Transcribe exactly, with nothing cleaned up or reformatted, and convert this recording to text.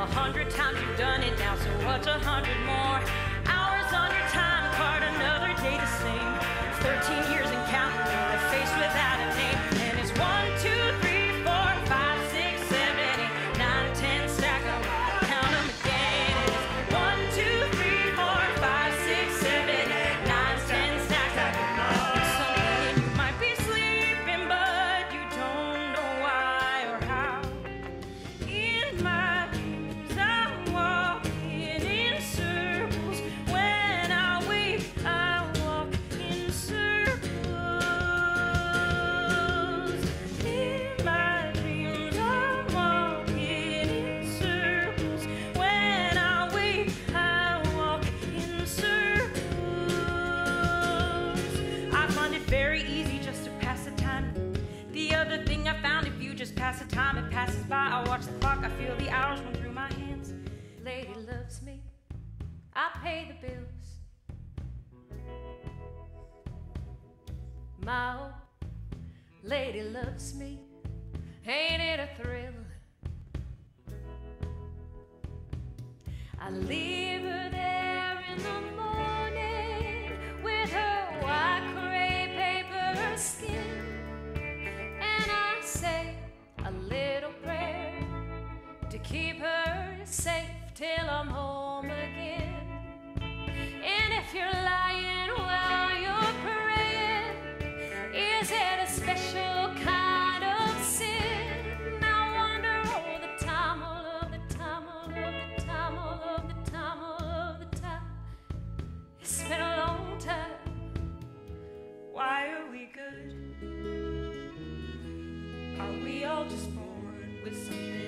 A hundred times you've done it now, so what's a hundred more? Hours on your time card, another day the same. Thirteen years and counting, you're a face without a name. And it's one, two, three, four, five, six, seven, eight, nine, ten, stack 'em, count 'em again. And it's one, two, three, four, five, six, seven, eight, nine, ten, stack 'em. Something you might be sleeping, but you don't know why or how. In my dreams, I'm walking in circles. When I wake, I walk in circles. In my dreams, I'm walking in circles. When I wake, I walk in circles. I find it very easy just to pass the time. The other thing I found, if you just pass the time, it passes by. I watch the clock, I feel the hours run through my hands. Lady loves me, I pay the bills. My old lady loves me, ain't it a thrill? I leave her there in the morning with her white crepe paper skin, and I say a little prayer to keep her safe till I'm home again. And if you're lying while you're praying, is it a special kind of sin? I wonder all the time, all of the time, all of the time, all of the time, all of the time. It's been a long time. Why are we good? Are we all just born with something